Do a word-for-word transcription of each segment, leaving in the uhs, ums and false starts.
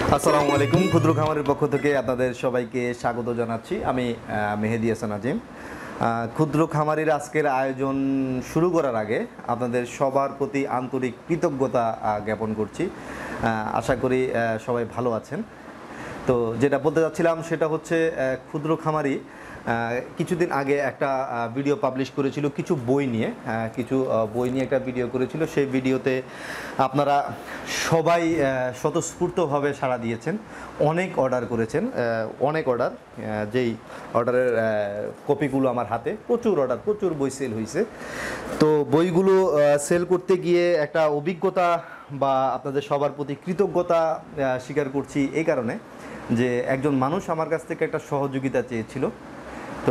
আসসালামু আলাইকুম। ক্ষুদ্র খামারের পক্ষ থেকে আপনাদের সবাইকে স্বাগত জানাচ্ছি। আমি মেহেদি হাসান আজিম। ক্ষুদ্র খামারের আজকের আয়োজন শুরু করার আগে আপনাদের সবার প্রতি আন্তরিক কৃতজ্ঞতা জ্ঞাপন করছি। আশা করি সবাই ভালো আছেন। তো যেটা বলতে যাচ্ছিলাম সেটা হচ্ছে ক্ষুদ্র খামারি কিছুদিন আগে একটা ভিডিও পাবলিশ করেছিল কিছু বই নিয়ে, কিছু বই নিয়ে একটা ভিডিও করেছিল। সেই ভিডিওতে আপনারা সবাই স্বতঃস্ফূর্তভাবে সাড়া দিয়েছেন, অনেক অর্ডার করেছেন, অনেক অর্ডার, যেই অর্ডারের কপিগুলো আমার হাতে, প্রচুর অর্ডার, প্রচুর বই সেল হয়েছে। তো বইগুলো সেল করতে গিয়ে একটা অভিজ্ঞতা বা আপনাদের সবার প্রতি কৃতজ্ঞতা স্বীকার করছি এই কারণে যে একজন মানুষ আমার কাছ থেকে একটা সহযোগিতা চেয়েছিল। তো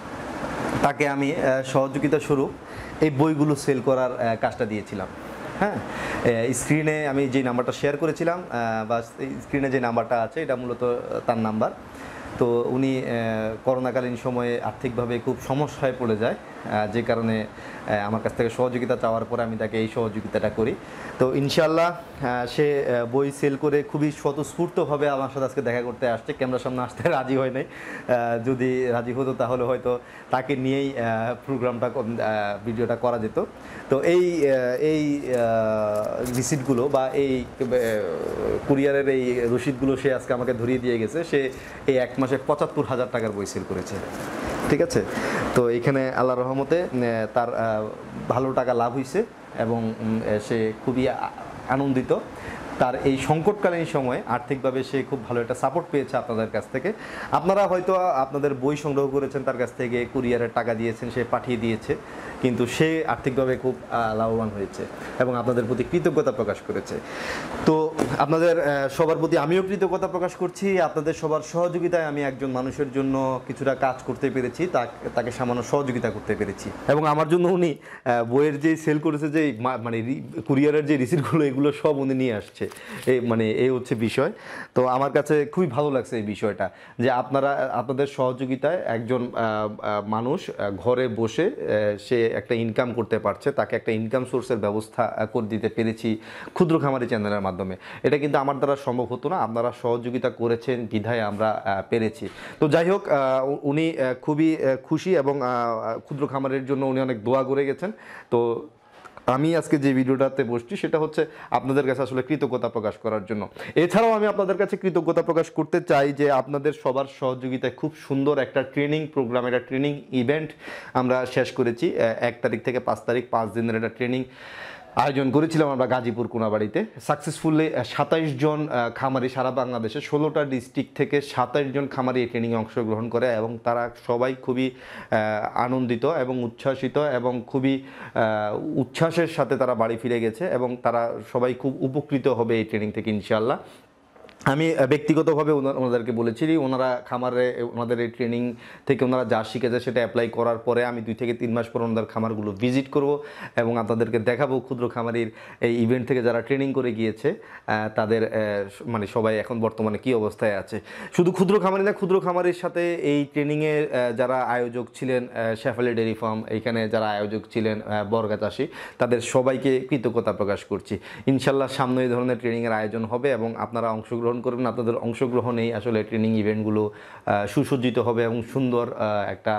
তাকে আমি সহযোগিতা স্বরূপ এই বইগুলো সেল করার কাজটা দিয়েছিলাম। হ্যাঁ, স্ক্রিনে আমি যে নাম্বারটা শেয়ার করেছিলাম বা স্ক্রিনে যে নাম্বারটা আছে এটা মূলত তার নাম্বার। তো উনি করোনাকালীন সময়ে আর্থিকভাবে খুব সমস্যায় পড়ে যায়, যে কারণে আমার কাছ থেকে সহযোগিতা চাওয়ার পরে আমি তাকে এই সহযোগিতাটা করি। তো ইনশাআল্লাহ সে বই সেল করে খুবই স্বতঃস্ফূর্তভাবে আমার সাথে আজকে দেখা করতে আসছে। ক্যামেরার সামনে আসতে রাজি হয় নাই। যদি রাজি হতো তাহলে হয়তো তাকে নিয়েই প্রোগ্রামটা, ভিডিওটা করা যেত। তো এই এই রিসিটগুলো বা এই কুরিয়ারের এই রসিদগুলো সে আজকে আমাকে ধরিয়ে দিয়ে গেছে। সে এই এক মাসে পঁচাত্তর হাজার টাকার বই সেল করেছে। ঠিক আছে, তো এখানে আল্লাহর রহমতে তার ভালো টাকা লাভ হয়েছে এবং সে খুবই আনন্দিত। তার এই সংকটকালীন সময়ে আর্থিকভাবে সে খুব ভালো একটা সাপোর্ট পেয়েছে আপনাদের কাছ থেকে। আপনারা হয়তো আপনাদের বই সংগ্রহ করেছেন, তার কাছ থেকে কুরিয়ারের টাকা দিয়েছেন, সে পাঠিয়ে দিয়েছে, কিন্তু সে আর্থিকভাবে খুব লাভবান হয়েছে এবং আপনাদের প্রতি কৃতজ্ঞতা প্রকাশ করেছে। তো আপনাদের সবার প্রতি আমিও কৃতজ্ঞতা প্রকাশ করছি। আপনাদের সবার সহযোগিতায় আমি একজন মানুষের জন্য কিছুটা কাজ করতে পেরেছি, তাকে সামান্য সহযোগিতা করতে পেরেছি। এবং আমার জন্য উনি বইয়ের যে সেল করেছে, যে মানে কুরিয়ারের যে রিসিটগুলো, এগুলো সব উনি নিয়ে আসছে। এই মানে এই হচ্ছে বিষয়। তো আমার কাছে খুবই ভালো লাগছে এই বিষয়টা, যে আপনারা আপনাদের সহযোগিতায় একজন মানুষ ঘরে বসে সে একটা ইনকাম করতে পারছে, তাকে একটা ইনকাম সোর্সের ব্যবস্থা করে দিতে পেরেছি ক্ষুদ্র খামারি চ্যানেলের মাধ্যমে। এটা কিন্তু আমার দ্বারা সম্ভব হতো না, আপনারা সহযোগিতা করেছেন বিধায় আমরা পেরেছি। তো যাই হোক, উনি খুবই খুশি এবং ক্ষুদ্র খামারের জন্য উনি অনেক দোয়া করে গেছেন। তো আমি আজকে যে ভিডিওটাতে বসছি সেটা হচ্ছে আপনাদের কাছে আসলে কৃতজ্ঞতা প্রকাশ করার জন্য। এছাড়াও আমি আপনাদের কাছে কৃতজ্ঞতা প্রকাশ করতে চাই যে আপনাদের সবার সহযোগিতায় খুব সুন্দর একটা ট্রেনিং প্রোগ্রাম, একটা ট্রেনিং ইভেন্ট আমরা শেষ করেছি। এক তারিখ থেকে পাঁচ তারিখ পাঁচ দিনের একটা ট্রেনিং আয়োজন করেছিলাম আমরা গাজীপুর কোনাবাড়িতে। সাকসেসফুলি সাতাইশ জন খামারি, সারা বাংলাদেশে ষোলোটা ডিস্ট্রিক্ট থেকে সাতাইশ জন খামারি এই ট্রেনিংয়ে অংশগ্রহণ করে এবং তারা সবাই খুবই আনন্দিত এবং উচ্ছ্বাসিত এবং খুবই উচ্ছ্বাসের সাথে তারা বাড়ি ফিরে গেছে এবং তারা সবাই খুব উপকৃত হবে এই ট্রেনিং থেকে ইনশাআল্লাহ। আমি ব্যক্তিগতভাবে ওনাদেরকে বলেছি, ওনারা খামারে ওনাদের এই ট্রেনিং থেকে ওনারা যা শিখেছে সেটা অ্যাপ্লাই করার পরে আমি দুই থেকে তিন মাস পর ওনাদের খামারগুলো ভিজিট করব এবং আপনাদেরকে দেখাবো ক্ষুদ্র খামারির এই ইভেন্ট থেকে যারা ট্রেনিং করে গিয়েছে তাদের মানে সবাই এখন বর্তমানে কী অবস্থায় আছে। শুধু ক্ষুদ্র খামারি না, ক্ষুদ্র খামারির সাথে এই ট্রেনিংয়ের যারা আয়োজক ছিলেন, শেফালি ডেয়ারি ফার্ম, এইখানে যারা আয়োজক ছিলেন বর্গা চাষি, তাদের সবাইকে কৃতজ্ঞতা প্রকাশ করছি। ইনশাল্লাহ সামনে এই ধরনের ট্রেনিংয়ের আয়োজন হবে এবং আপনারা অংশগ্রহণ করবেন। আপনাদের অংশগ্রহণেই আসলে ট্রেনিং ইভেন্টগুলো সুসজ্জিত হবে এবং সুন্দর একটা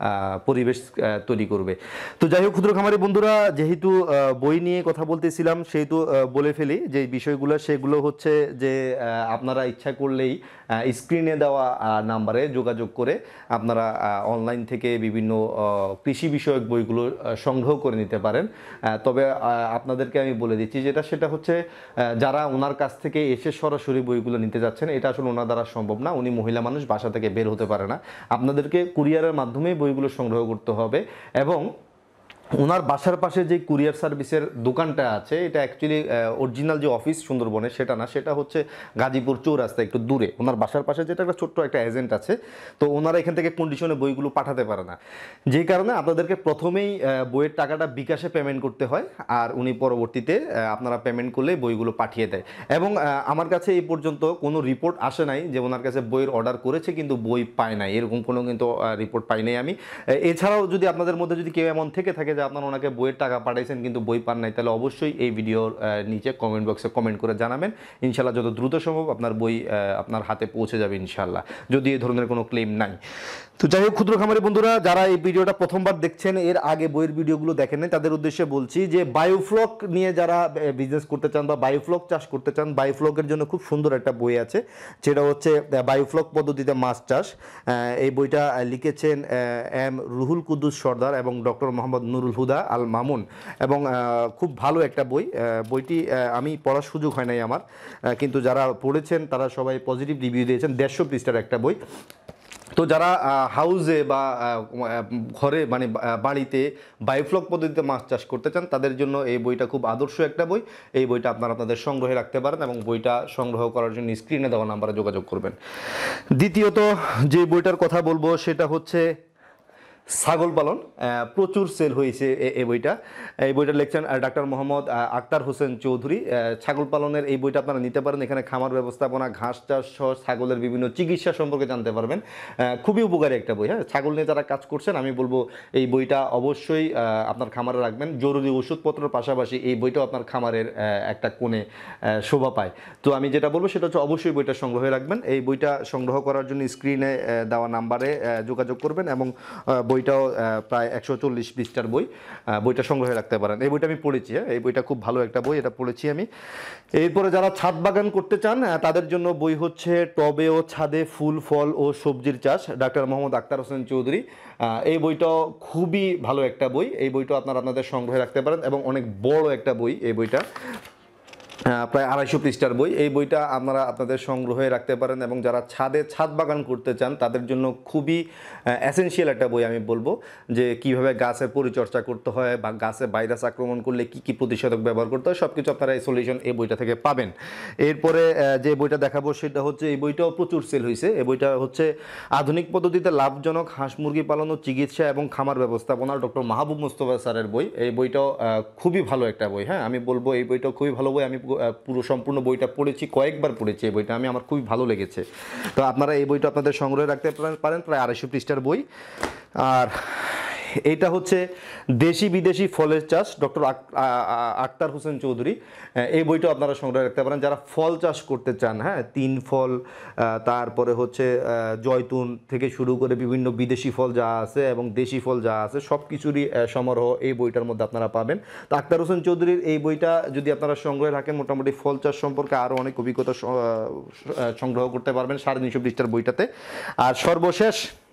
পরিবেশ তৈরি করবে। তো যাই হোক ক্ষুদ্র খামারি বন্ধুরা, যেহেতু বই নিয়ে কথা বলতেছিলাম সেহেতু বলে ফেলি যে বিষয়গুলো, সেগুলো হচ্ছে যে আপনারা ইচ্ছা করলেই স্ক্রিনে দেওয়া নাম্বারে যোগাযোগ করে আপনারা অনলাইন থেকে বিভিন্ন কৃষি বিষয়ক বইগুলো সংগ্রহ করে নিতে পারেন। তবে আপনাদেরকে আমি বলে দিচ্ছি যেটা, সেটা হচ্ছে যারা ওনার কাছ থেকে এসে সরাসরি বইগুলো নিতে যাচ্ছেন, এটা আসলে ওনার দ্বারা সম্ভব না। উনি মহিলা মানুষ, বাসা থেকে বের হতে পারে না। আপনাদেরকে কুরিয়ারের মাধ্যমে বইগুলো সংগ্রহ করতে হবে এবং ওনার বাসার পাশে যে কুরিয়ার সার্ভিসের দোকানটা আছে, এটা অ্যাকচুয়ালি অরিজিনাল যে অফিস সুন্দরবনে সেটা না, সেটা হচ্ছে গাজীপুর চৌরাস্তা একটু দূরে। ওনার বাসার পাশে যেটা একটা ছোট্ট একটা এজেন্ট আছে, তো ওনারা এখান থেকে কন্ডিশনে বইগুলো পাঠাতে পারে না, যেই কারণে আপনাদেরকে প্রথমেই বইয়ের টাকাটা বিকাশে পেমেন্ট করতে হয় আর উনি পরবর্তীতে আপনারা পেমেন্ট করলে বইগুলো পাঠিয়ে দেয়। এবং আমার কাছে এই পর্যন্ত কোনো রিপোর্ট আসে নাই যে ওনার কাছে বইয়ের অর্ডার করেছে কিন্তু বই পায় নাই, এরকম কোনো কিন্তু রিপোর্ট পাই নাই আমি। এছাড়াও যদি আপনাদের মধ্যে যদি কেউ এমন থেকে থাকে যে আপনারা ওনাকে বইয়ের টাকা পাঠাইছেন কিন্তু বই পান নাই, তাহলে অবশ্যই এই ভিডিওর নিচে কমেন্ট বক্সে কমেন্ট করে জানাবেন। ইনশাল্লাহ যত দ্রুত সম্ভব আপনার বই আপনার হাতে পৌঁছে যাবে ইনশাল্লাহ, যদি এই ধরনের কোনো ক্লেম নাই। তো যাই হোক ক্ষুদ্র খামারি বন্ধুরা, যারা এই ভিডিওটা প্রথমবার দেখছেন, এর আগে বইয়ের ভিডিওগুলো দেখেন নাই, তাদের উদ্দেশ্যে বলছি যে বায়োফ্লক নিয়ে যারা বিজনেস করতে চান বা বায়োফ্লক চাষ করতে চান, বায়োফ্লকের জন্য খুব সুন্দর একটা বই আছে, সেটা হচ্ছে বায়োফ্লক পদ্ধতিতে মাছ চাষ। এই বইটা লিখেছেন এম রুহুল কুদ্দুস সর্দার এবং ডক্টর মোহাম্মদ নুরুল হুদা আল মামুন, এবং খুব ভালো একটা বই। বইটি আমি পড়ার সুযোগ হয় নাই আমার, কিন্তু যারা পড়েছেন তারা সবাই পজিটিভ রিভিউ দিয়েছেন। দেড়শো পৃষ্ঠার একটা বই। তো যারা হাউসে বা ঘরে মানে বাড়িতে বায়োফ্লক পদ্ধতিতে মাছ চাষ করতে চান, তাদের জন্য এই বইটা খুব আদর্শ একটা বই। এই বইটা আপনারা আপনাদের সংগ্রহে রাখতে পারেন এবং বইটা সংগ্রহ করার জন্য স্ক্রিনে দেওয়া নাম্বারে যোগাযোগ করবেন। দ্বিতীয়ত যে বইটার কথা বলবো সেটা হচ্ছে ছাগল পালন। প্রচুর সেল হয়েছে এই বইটা। এই বইটা লিখছেন ডাক্তার মোহাম্মদ আক্তার হোসেন চৌধুরী। ছাগল পালনের এই বইটা আপনারা নিতে পারেন। এখানে খামার ব্যবস্থাপনা, ঘাস চাষ সহ ছাগলের বিভিন্ন চিকিৎসা সম্পর্কে জানতে পারবেন। খুবই উপকারী একটা বই। হ্যাঁ, ছাগল নিয়ে যারা কাজ করছেন আমি বলবো এই বইটা অবশ্যই আপনার খামারে রাখবেন। জরুরি ওষুধপত্রের পাশাপাশি এই বইটাও আপনার খামারের একটা কোণে শোভা পায়। তো আমি যেটা বলবো সেটা হচ্ছে অবশ্যই বইটা সংগ্রহে রাখবেন। এই বইটা সংগ্রহ করার জন্য স্ক্রিনে দেওয়া নাম্বারে যোগাযোগ করবেন এবং বইটাও প্রায় একশো চল্লিশ পৃষ্ঠার বই। বইটা সংগ্রহে রাখতে পারেন। এই বইটা আমি পড়েছি। হ্যাঁ, এই বইটা খুব ভালো একটা বই, এটা পড়েছি আমি। এরপরে যারা ছাদ বাগান করতে চান তাদের জন্য বই হচ্ছে টবে ও ছাদে ফুল ফল ও সবজির চাষ, ডাক্তার মোহাম্মদ আক্তার হোসেন চৌধুরী। এই বইটাও খুবই ভালো একটা বই। এই বইটাও আপনারা আপনাদের সংগ্রহে রাখতে পারেন এবং অনেক বড় একটা বই এই বইটা, প্রায় আড়াইশো পৃষ্ঠার বই। এই বইটা আপনারা আপনাদের সংগ্রহে রাখতে পারেন এবং যারা ছাদে ছাদ বাগান করতে চান তাদের জন্য খুবই এসেনশিয়াল একটা বই। আমি বলবো যে কিভাবে গাছের পরিচর্যা করতে হয় বা গাছে ভাইরাস আক্রমণ করলে কি কি প্রতিষেধক ব্যবহার করতে হয় সব কিছু আপনারা এই সলিউশন এই বইটা থেকে পাবেন। এরপরে যে বইটা দেখাবো সেটা হচ্ছে, এই বইটাও প্রচুর সেল হয়েছে। এই বইটা হচ্ছে আধুনিক পদ্ধতিতে লাভজনক হাঁস মুরগি পালন ও চিকিৎসা এবং খামার ব্যবস্থাপনা, ডক্টর মাহবুব মোস্তফা স্যারের বই। এই বইটাও খুবই ভালো একটা বই। হ্যাঁ, আমি বলবো এই বইটাও খুবই ভালো বই। আমি পুরো সম্পূর্ণ বইটা পড়েছি, কয়েকবার পড়েছি এই বইটা, আমি আমার খুবই ভালো লেগেছে। তো আপনারা এই বইটা আপনাদের সংগ্রহে রাখতে পারেন, প্রায় আড়াইশো পৃষ্ঠার বই। আর এইটা হচ্ছে দেশি বিদেশি ফলের চাষ, ডক্টর আক্তার হোসেন চৌধুরী। এই বইটা আপনারা সংগ্রহে রাখতে পারেন যারা ফল চাষ করতে চান। হ্যাঁ, তিন ফল, তারপরে হচ্ছে জয়তুন থেকে শুরু করে বিভিন্ন বিদেশি ফল যা আছে এবং দেশি ফল যা আছে সব কিছুরই সমারোহ এই বইটার মধ্যে আপনারা পাবেন। তো আক্তার হোসেন চৌধুরীর এই বইটা যদি আপনারা সংগ্রহে রাখেন, মোটামুটি ফল চাষ সম্পর্কে আরও অনেক অভিজ্ঞতা সংগ্রহ করতে পারবেন সাড়ে তিনশো পৃষ্ঠার বইটাতে। আর সর্বশেষ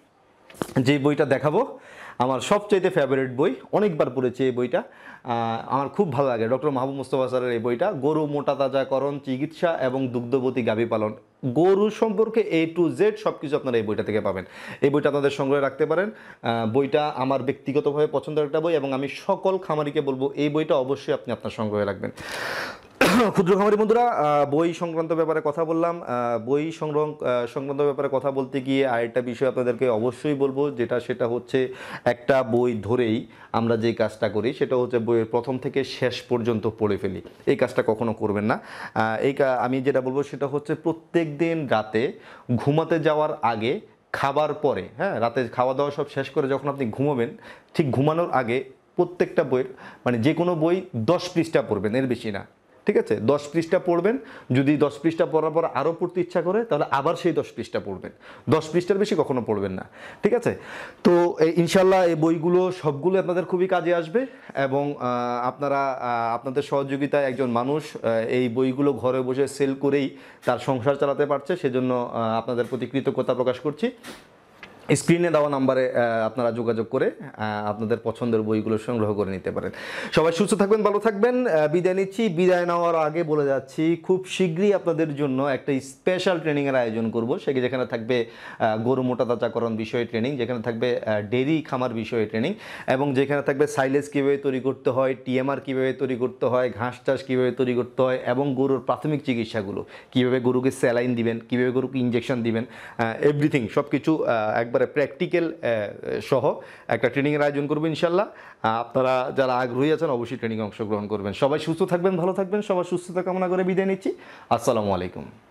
যে বইটা দেখাবো আমার সবচাইতে ফেভারিট বই, অনেকবার পড়েছি এই বইটা, আমার খুব ভালো লাগে, ডক্টর মাহবুব মোস্তফা স্যারের এই বইটা, গরু মোটা তাজাকরণ চিকিৎসা এবং দুগ্ধবতী গাভী পালন। গরু সম্পর্কে এ টু জেড সব কিছু আপনারা এই বইটা থেকে পাবেন। এই বইটা আপনাদের সংগ্রহে রাখতে পারেন। বইটা আমার ব্যক্তিগতভাবে পছন্দের একটা বই এবং আমি সকল খামারিকে বলবো এই বইটা অবশ্যই আপনি আপনার সংগ্রহে রাখবেন। ক্ষুদ্র খামারি বন্ধুরা, বই সংক্রান্ত ব্যাপারে কথা বললাম। বই সংগ্রহ সংক্রান্ত ব্যাপারে কথা বলতে গিয়ে আরেকটা বিষয় আপনাদেরকে অবশ্যই বলবো, যেটা সেটা হচ্ছে একটা বই ধরেই আমরা যে কাজটা করি সেটা হচ্ছে বইয়ের প্রথম থেকে শেষ পর্যন্ত পড়ে ফেলি। এই কাজটা কখনো করবেন না। এই আমি যেটা বলবো সেটা হচ্ছে প্রত্যেক দিন রাতে ঘুমাতে যাওয়ার আগে, খাবার পরে, হ্যাঁ, রাতে খাওয়া দাওয়া সব শেষ করে যখন আপনি ঘুমাবেন, ঠিক ঘুমানোর আগে প্রত্যেকটা বইয়ের মানে যে কোনো বই দশ পৃষ্ঠা পড়বেন, এর বেশি না। ঠিক আছে, দশ পৃষ্ঠা পড়বেন। যদি দশ পৃষ্ঠা পড়ার পর আরও পড়তে ইচ্ছা করে তাহলে আবার সেই দশ পৃষ্ঠা পড়বেন। দশ পৃষ্ঠার বেশি কখনো পড়বেন না। ঠিক আছে, তো ইনশাল্লাহ এই বইগুলো সবগুলো আপনাদের খুবই কাজে আসবে এবং আপনারা আপনাদের সহযোগিতায় একজন মানুষ এই বইগুলো ঘরে বসে সেল করেই তার সংসার চালাতে পারছে, সেজন্য আপনাদের প্রতি কৃতজ্ঞতা প্রকাশ করছি। স্ক্রিনে দেওয়া নাম্বারে আপনারা যোগাযোগ করে আপনাদের পছন্দের বইগুলো সংগ্রহ করে নিতে পারেন। সবাই সুস্থ থাকবেন, ভালো থাকবেন। বিদায় নিচ্ছি। বিদায় নেওয়ার আগে বলে যাচ্ছি খুব শীঘ্রই আপনাদের জন্য একটা স্পেশাল ট্রেনিংয়ের আয়োজন করব। সেখানে যেখানে থাকবে গরু মোটা তাজাকরণ বিষয়ে ট্রেনিং, যেখানে থাকবে ডেইরি খামার বিষয়ে ট্রেনিং এবং যেখানে থাকবে সাইলেজ কীভাবে তৈরি করতে হয়, টিএমআর কীভাবে তৈরি করতে হয়, ঘাস চাষ কীভাবে তৈরি করতে হয় এবং গরুর প্রাথমিক চিকিৎসাগুলো কীভাবে, গরুকে স্যালাইন দিবেন, কীভাবে গরুকে ইঞ্জেকশন দিবেন, এভরিথিং সব কিছু একবারে প্র্যাকটিক্যাল সহ একটা ট্রেনিংয়ের আয়োজন করবো ইনশাল্লাহ। আপনারা যারা আগ্রহী আছেন অবশ্যই ট্রেনিংয়ে অংশগ্রহণ করবেন। সবাই সুস্থ থাকবেন, ভালো থাকবেন। সবার সুস্থতা কামনা করে বিদায় নিচ্ছি। আসসালামু আলাইকুম।